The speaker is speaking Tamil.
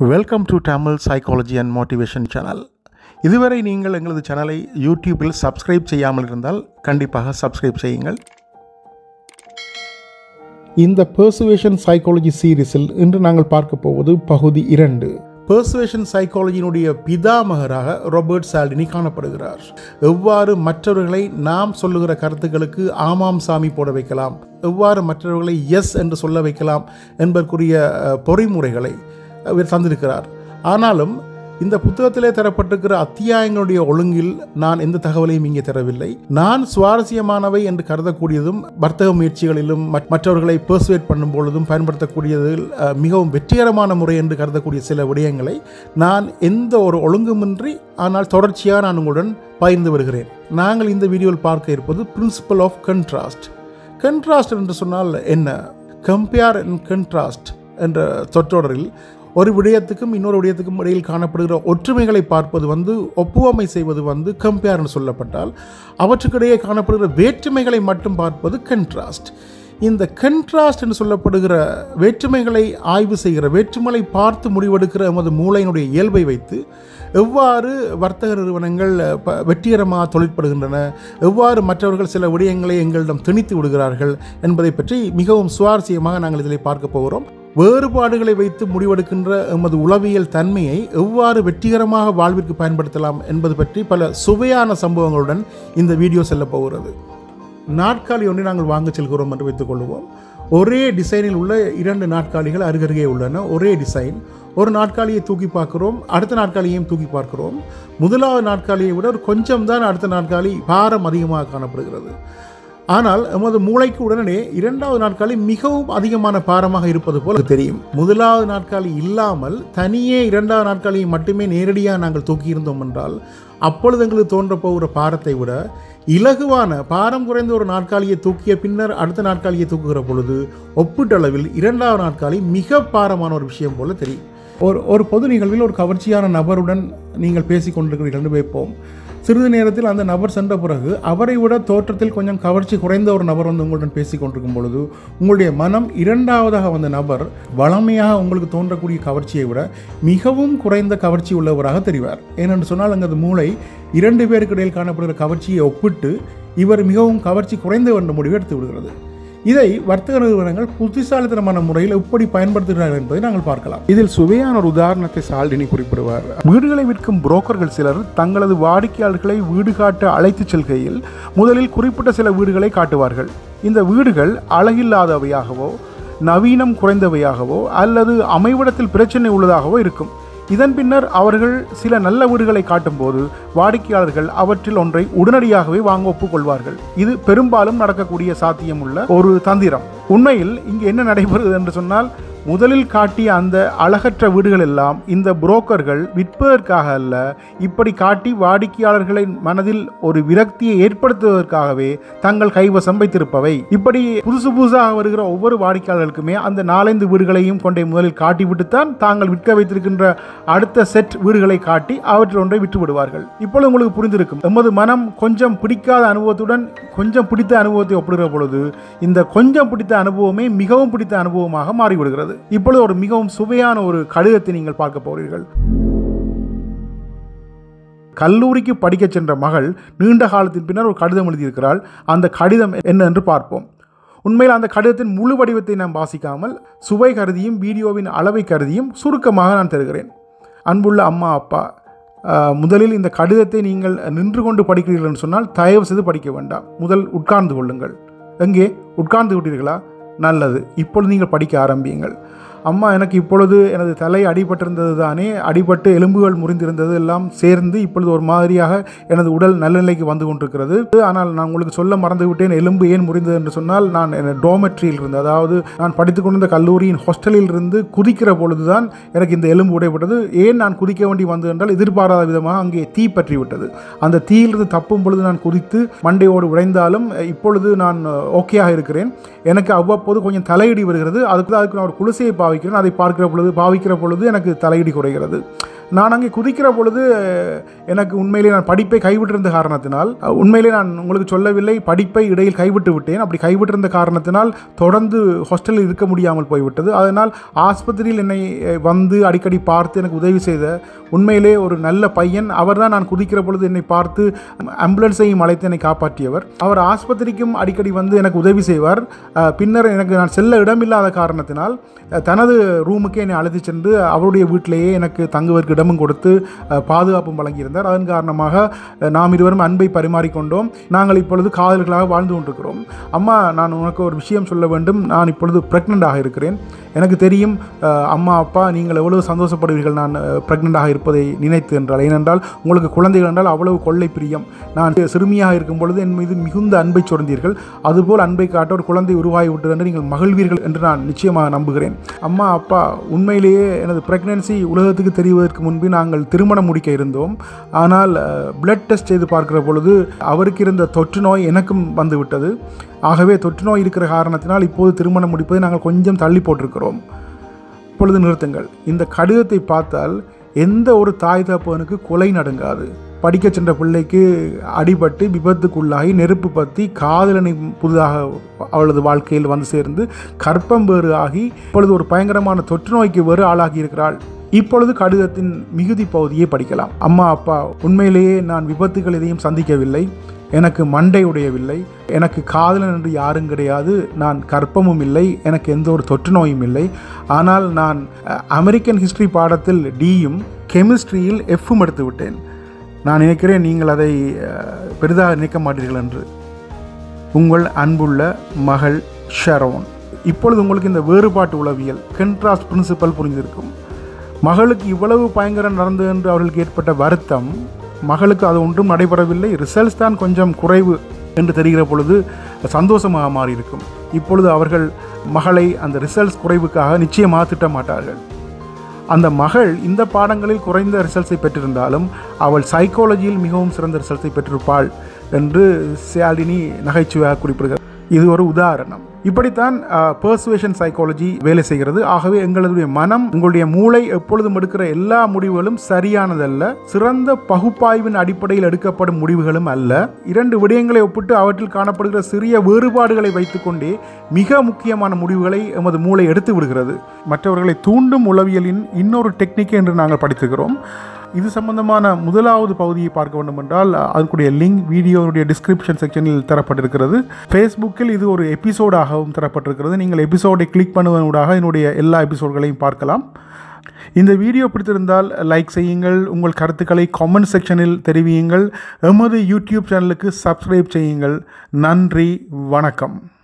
Welcome to Tamil psychology and motivation channel. இதுவரை நீங்கள் எங்களது சேனலை யூடியூபில் சப்ஸ்கிரைப் செய்யாமல் இருந்தால் கண்டிப்பாக சப்ஸ்கிரைப் செய்யுங்கள். இந்த பெர்சுவேஷன் சைக்காலஜி சீரீஸில் இன்று நாங்கள் பார்க்க போவது பகுதி 2. பெர்சுவேஷன் சைக்காலஜியினுடைய பிதாமகராக B.Cialdini காணப்படுகிறார். எவ்வாறு மற்றவர்களை நாம் சொல்லுகிற கருத்துக்களுக்கு ஆமாம் சாமி போட வைக்கலாம், எவ்வாறு மற்றவர்களை எஸ் என்று சொல்ல வைக்கலாம் என்பதற்குரிய பொறிமுறைகளை அவர் தந்திருக்கிறார். ஆனாலும் இந்த புத்தகத்திலே தரப்பட்டிருக்கிற அத்தியாயங்களுடைய ஒழுங்கில் நான் எந்த தகவலையும் இங்கே தரவில்லை. நான் சுவாரஸ்யமானவை என்று கருதக்கூடியதும் வர்த்தக முயற்சிகளிலும் மற்றவர்களை பெர்சுவேட் பண்ணும் பொழுதும் பயன்படுத்தக்கூடியதில் மிகவும் வெற்றிகரமான முறை என்று கருதக்கூடிய சில விடயங்களை நான் எந்த ஒரு ஒழுங்குமின்றி ஆனால் தொடர்ச்சியாக நான் உங்களுடன் பகிர்ந்து வருகிறேன். நாங்கள் இந்த வீடியோவில் பார்க்க இருப்பது பிரின்சிபல் ஆஃப் கண்ட்ராஸ்ட். கண்ட்ராஸ்ட் என்று சொன்னால் என்ன? கம்பேர் அண்ட் கண்ட்ராஸ்ட் என்ற சொற்றொடரில் ஒரு விடயத்துக்கும் இன்னொரு விடயத்துக்கும் இடையில் காணப்படுகிற ஒற்றுமைகளை பார்ப்பது ஒப்புவமை செய்வது கம்பேர்னு சொல்லப்பட்டால், அவற்றுக்கிடையே காணப்படுகிற வேற்றுமைகளை மட்டும் பார்ப்பது கண்ட்ராஸ்ட். இந்த கண்ட்ராஸ்ட் என்று சொல்லப்படுகிற வேற்றுமைகளை ஆய்வு செய்கிற, வேற்றுமைகளை பார்த்து முடிவெடுக்கிற எமது மூளையினுடைய இயல்பை வைத்து எவ்வாறு வர்த்தக நிறுவனங்கள் வெற்றிகரமாக தொழிற்படுகின்றன, எவ்வாறு மற்றவர்கள் சில விடயங்களை எங்களிடம் திணித்து விடுகிறார்கள் என்பதை பற்றி மிகவும் சுவாரஸ்யமாக நாங்கள் இதில் பார்க்க போகிறோம். வேறுபாடுகளை வைத்து முடிவெடுக்கின்ற எமது உளவியல் தன்மையை எவ்வாறு வெற்றிகரமாக வாழ்விற்கு பயன்படுத்தலாம் என்பது பற்றி பல சுவையான சம்பவங்களுடன் இந்த வீடியோ செல்ல போகிறது. நாற்காலி ஒன்றை நாங்கள் வாங்க செல்கிறோம் என்று வைத்துக் கொள்வோம். ஒரே டிசைனில் உள்ள 2 நாற்காலிகள் அருகருகே உள்ளன. ஒரே டிசைன். ஒரு நாற்காலியை தூக்கி பார்க்கிறோம், அடுத்த நாற்காலியையும் தூக்கி பார்க்கிறோம். முதலாவது நாற்காலியை விட கொஞ்சம் தான் அடுத்த நாற்காலி பாரம் அதிகமாக காணப்படுகிறது. ஆனால் எமது மூளைக்கு உடனே 2வது நாற்காலி மிகவும் அதிகமான பாரமாக இருப்பது போல தெரியும். முதலாவது நாற்காலி இல்லாமல் தனியே 2வது நாற்காலியை மட்டுமே நேரடியாக நாங்கள் தூக்கியிருந்தோம் என்றால் அப்பொழுது எங்களுக்கு தோன்ற போகிற பாரத்தை விட இலகுவான பாரம் குறைந்த ஒரு நாற்காலியை தூக்கிய பின்னர் அடுத்த நாற்காலியை தூக்குகிற பொழுது ஒப்பீட்டளவில் 2வது நாற்காலி மிக பாரமான ஒரு விஷயம் போல தெரியும். ஒரு பொது நிகழ்வில் ஒரு கவர்ச்சியான நபருடன் நீங்கள் பேசிக் கொண்டிருக்கிறீர்கள் என்று வைப்போம். சிறிது நேரத்தில் அந்த நபர் சென்ற பிறகு அவரை விட தோற்றத்தில் கொஞ்சம் கவர்ச்சி குறைந்த ஒரு நபர் உங்களுடன் பேசிக் கொண்டிருக்கும் பொழுது உங்களுடைய மனம் 2வதாக வந்த நபர் வளமையாக உங்களுக்கு தோன்றக்கூடிய கவர்ச்சியை விட மிகவும் குறைந்த கவர்ச்சி உள்ளவராக தெரிவார். ஏனென்று சொன்னால் அங்கு மூளை 2 பேருக்கு இடையில் காணப்படுகிற கவர்ச்சியை ஒப்பிட்டு இவர் மிகவும் கவர்ச்சி குறைந்த என்ற முடிவை எடுத்து விடுகிறது. இதை வர்த்தக நிறுவனங்கள் புத்திசாலித்தனமான முறையில் எப்படி பயன்படுத்துகிறார்கள் என்பதை நாங்கள் பார்க்கலாம். இதில் சுவையான ஒரு உதாரணத்தை சால்டினி குறிப்பிடுவார். வீடுகளை விற்கும் புரோக்கர்கள் சிலர் தங்களது வாடிக்கையாளர்களை வீடு காட்ட அழைத்து செல்கையில் முதலில் குறிப்பிட்ட சில வீடுகளை காட்டுவார்கள். இந்த வீடுகள் அழகில்லாதவையாகவோ, நவீனம் குறைந்தவையாகவோ அல்லது அமைவிடத்தில் பிரச்சனை உள்ளதாகவோ இருக்கும். இதன் பின்னர் அவர்கள் சில நல்ல வீடுகளை காட்டும்போது வாடிக்கையாளர்கள் அவற்றில் ஒன்றை உடனடியாகவே வாங்க ஒப்புக்கொள்வார்கள். இது பெரும்பாலும் நடக்கக்கூடிய சாத்தியமுள்ள ஒரு தந்திரம். உண்மையில் இங்கு என்ன நடைபெறுகிறது என்று சொன்னால், முதலில் காட்டிய அந்த அழகற்ற வீடுகள் எல்லாம் இந்த புரோக்கர்கள் விற்பதற்காக அல்ல, இப்படி காட்டி வாடிக்கையாளர்களின் மனதில் ஒரு விரக்தியை ஏற்படுத்துவதற்காகவே தங்கள் கைவசம் வைத்திருப்பவை. இப்படி புதுசாக வருகிற ஒவ்வொரு வாடிக்கையாளர்களுக்குமே அந்த 4-5 வீடுகளையும் கொண்டே முதலில் காட்டிவிட்டுத்தான் தாங்கள் விற்க வைத்திருக்கின்ற அடுத்த செட் வீடுகளை காட்டி அவற்றில் ஒன்றை விற்று விடுவார்கள். இப்பொழுது உங்களுக்கு புரிந்திருக்கும், எமது மனம் கொஞ்சம் பிடிக்காத அனுபவத்துடன் கொஞ்சம் பிடித்த அனுபவத்தை ஒப்பிடுகிற பொழுது இந்த கொஞ்சம் பிடித்த அனுபவமே மிகவும் பிடித்த அனுபவமாக மாறிவிடுகிறது. இப்பொழுது ஒரு மிகவும் சுவையான ஒரு கடிதத்தை நீங்கள் பார்க்க போகிறீர்கள். கல்லூரிக்கு படிக்க சென்ற மகள் நீண்ட காலத்தின் பின்னர் ஒரு கடிதம் எழுதியிருக்கிறாள். அந்த கடிதம் என்ன என்று பார்ப்போம். உண்மையில் அந்த கடிதத்தின் முழு வடிவத்தை நான் வாசிக்காமல் சுவை கருதியும் வீடியோவின் அளவை கருதியும் சுருக்கமாக நான் தருகிறேன். அன்புள்ள அம்மா, அப்பா, முதலில் இந்த கடிதத்தை நீங்கள் நின்று கொண்டு படிக்கிறீர்கள் என்று சொன்னால் தயவு செய்து படிக்க வேண்டாம். முதல் உட்கார்ந்து கொள்ளுங்கள். எங்கே உட்கார்ந்து விட்டீர்களா? நல்லது. இப்பொழுது நீங்கள் படிக்க ஆரம்பியுங்கள். அம்மா, எனக்கு இப்பொழுது எனது தலை அடிபட்டிருந்தது தானே, அடிபட்டு எலும்புகள் முறிந்திருந்தது எல்லாம் சேர்ந்து இப்பொழுது ஒரு மாதிரியாக எனது உடல் நல்ல நிலைக்கு வந்து கொண்டிருக்கிறது. ஆனால் நான் உங்களுக்கு சொல்ல மறந்து விட்டேன், எலும்பு ஏன் முறிந்தது என்று சொன்னால், நான் டோமெட்ரியில் இருந்து, அதாவது நான் படித்துக் கொண்டிருந்த கல்லூரியின் ஹாஸ்டலில் இருந்து குதிக்கிற பொழுதுதான் எனக்கு இந்த எலும்பு உடைப்பட்டது. ஏன் நான் குதிக்க வேண்டி வந்தது என்றால், எதிர்பாராத விதமாக அங்கே தீ பற்றி விட்டது. அந்த தீயிலிருந்து தப்பும் பொழுது நான் குதித்து மண்டையோடு உடைந்தாலும் இப்பொழுது நான் ஓகேயாக இருக்கிறேன். எனக்கு அவ்வப்போது கொஞ்சம் தலையிடி வருகிறது. அதுக்கு நான் ஒரு குளிசையை பாவிக்கிறேன். அதை பாவிக்கிற பொழுது எனக்கு தலையிடி குறைகிறது. நான் அங்கே குதிக்கிற பொழுது எனக்கு உண்மையிலே நான் படிப்பை கைவிட்டிருந்த காரணத்தினால், உண்மையிலே நான் உங்களுக்கு சொல்லவில்லை, படிப்பை இடையில் கைவிட்டு விட்டேன். அப்படி கைவிட்டிருந்த காரணத்தினால் தொடர்ந்து ஹாஸ்டலில் இருக்க முடியாமல் போய்விட்டது. அதனால் ஆஸ்பத்திரியில் என்னை வந்து அடிக்கடி பார்த்து எனக்கு உதவி செய்த உண்மையிலே ஒரு நல்ல பையன் அவர் தான். நான் குதிக்கிற பொழுது என்னை பார்த்து ஆம்புலன்ஸையும் அழைத்து என்னை காப்பாற்றியவர். அவர் ஆஸ்பத்திரிக்கும் அடிக்கடி வந்து எனக்கு உதவி செய்வார். பின்னர் எனக்கு நான் செல்ல இடமில்லாத காரணத்தினால் தனது ரூமுக்கே என்னை அழைத்து சென்று அவருடைய வீட்டிலேயே எனக்கு தங்குவதற்கு இடமும் கொடுத்து பாதுகாப்பும் வழங்கியிருந்தார். அதன் காரணமாக நாம் இருவரும் அன்பை பரிமாறிக்கொண்டோம். நாங்கள் இப்பொழுது காதல்களாக வாழ்ந்து கொண்டிருக்கிறோம். அம்மா, நான் உனக்கு ஒரு விஷயம் சொல்ல வேண்டும். நான் இப்பொழுது பிரெக்னென்டாக இருக்கிறேன். எனக்கு தெரியும் அம்மா அப்பா நீங்கள் எவ்வளவு சந்தோஷப்படுவீர்கள் நான் பிரெக்னென்டாக இருப்பதை நினைத்து என்றால். ஏனென்றால் உங்களுக்கு குழந்தைகள் என்றால் அவ்வளவு கொள்ளை பிரியம். நான் சிறுமியாக இருக்கும் பொழுது என் மீது மிகுந்த அன்பை சொரிந்தீர்கள். அதுபோல் அன்பை காட்ட ஒரு குழந்தை உருவாகி விட்டது என்று நீங்கள் மகிழ்வீர்கள் என்று நான் நிச்சயமாக நம்புகிறேன். அம்மா அப்பா, உண்மையிலேயே எனது பிரெக்னன்சி உலகத்துக்கு தெரிவதற்கு முன்பு நாங்கள் திருமணம் முடிக்க இருந்தோம். ஆனால் பிளட் டெஸ்ட் செய்து பார்க்கிற பொழுது அவருக்கு இருந்த தொற்று நோய் எனக்கும் வந்துவிட்டது. ஆகவே தொற்று நோய் இருக்கிற காரணத்தினால் இப்போது திருமணம் முடிப்பதை நாங்கள் கொஞ்சம் தள்ளி போட்டிருக்கிறோம். இப்பொழுது நிறுத்துங்கள். இந்த கடிதத்தை பார்த்தால் எந்த ஒரு தாய் தகப்பனுக்கு கொலை நடுங்காது. படிக்க சென்ற பிள்ளைக்கு அடிபட்டு விபத்துக்குள்ளாகி நெருப்பு பற்றி காதலனை புதிதாக அவளது வாழ்க்கையில் வந்து சேர்ந்து கற்பம் வேறு ஆகி இப்பொழுது ஒரு பயங்கரமான தொற்று நோய்க்கு வேறு ஆளாகி இருக்கிறாள். இப்பொழுது கடிதத்தின் மிகுதி பகுதியை படிக்கலாம். அம்மா அப்பா, உண்மையிலேயே நான் விபத்துகள் எதையும் சந்திக்கவில்லை. எனக்கு மண்டை உடையவில்லை. எனக்கு காதலன் என்று யாரும் கிடையாது. நான் கற்பமும் இல்லை. எனக்கு எந்த ஒரு தொற்று நோயும் இல்லை. ஆனால் நான் அமெரிக்கன் ஹிஸ்டரி பாடத்தில் டியும் கெமிஸ்ட்ரியில் எஃப்பும் எடுத்து விட்டேன். நான் நினைக்கிறேன் நீங்கள் அதை பெரிதாக நினைக்க மாட்டீர்கள் என்று. உங்கள் அன்புள்ள மகள் ஷரோன். இப்பொழுது உங்களுக்கு இந்த வேறுபாட்டு உளவியல் கன்ட்ராஸ்ட் பிரின்சிபல் புரிந்திருக்கும். மகளுக்கு இவ்வளவு பயங்கரம் நடந்தது என்று அவர்களுக்கு ஏற்பட்ட வருத்தம், மகளுக்கு அது ஒன்றும் நடைபெறவில்லை, ரிசல்ட்ஸ் தான் கொஞ்சம் குறைவு என்று தெரிகிற பொழுது சந்தோஷமாக மாறியிருக்கும். இப்பொழுது அவர்கள் மகளை அந்த ரிசல்ட்ஸ் குறைவுக்காக நிச்சயமாக திட்டமாட்டார்கள். அந்த மகள் இந்த பாடங்களில் குறைந்த ரிசல்ட்ஸை பெற்றிருந்தாலும் அவள் சைக்காலஜியில் மிகவும் சிறந்த ரிசல்ட்ஸை பெற்றிருப்பாள் என்று சியால்டினி நகைச்சுவையாக குறிப்பிடுகிறார். இது ஒரு உதாரணம். இப்படித்தான் பெர்சுவேஷன் சைக்காலஜி வேலை செய்கிறது. ஆகவே எங்களுடைய மனம், உங்களுடைய மூளை எப்பொழுதும் எடுக்கிற எல்லா முடிவுகளும் சரியானதல்ல. சிறந்த பகுப்பாய்வின் அடிப்படையில் எடுக்கப்படும் முடிவுகளும் அல்ல. இரண்டு விடயங்களை ஒப்பிட்டு அவற்றில் காணப்படுகிற சிறிய வேறுபாடுகளை வைத்துக்கொண்டே மிக முக்கியமான முடிவுகளை எமது மூளை எடுத்து விடுகிறது. மற்றவர்களை தூண்டும் உளவியலின் இன்னொரு டெக்னிக் என்று நாங்கள் படித்திருக்கிறோம். இது சம்பந்தமான முதலாவது பகுதியை பார்க்க வேண்டும் என்றால் அதற்குரிய லிங்க் வீடியோவுடைய டிஸ்கிரிப்ஷன் செக்ஷனில் தரப்பட்டிருக்கிறது. ஃபேஸ்புக்கில் இது ஒரு எபிசோடாகவும் தரப்பட்டிருக்கிறது. நீங்கள் எபிசோடை கிளிக் பண்ணுவதனூடாக என்னுடைய எல்லா எபிசோட்களையும் பார்க்கலாம். இந்த வீடியோ பிடித்திருந்தால் லைக் செய்யுங்கள். உங்கள் கருத்துக்களை கமெண்ட் செக்ஷனில் தெரிவியுங்கள். எமது யூடியூப் சேனலுக்கு சப்ஸ்கிரைப் செய்யுங்கள். நன்றி, வணக்கம்.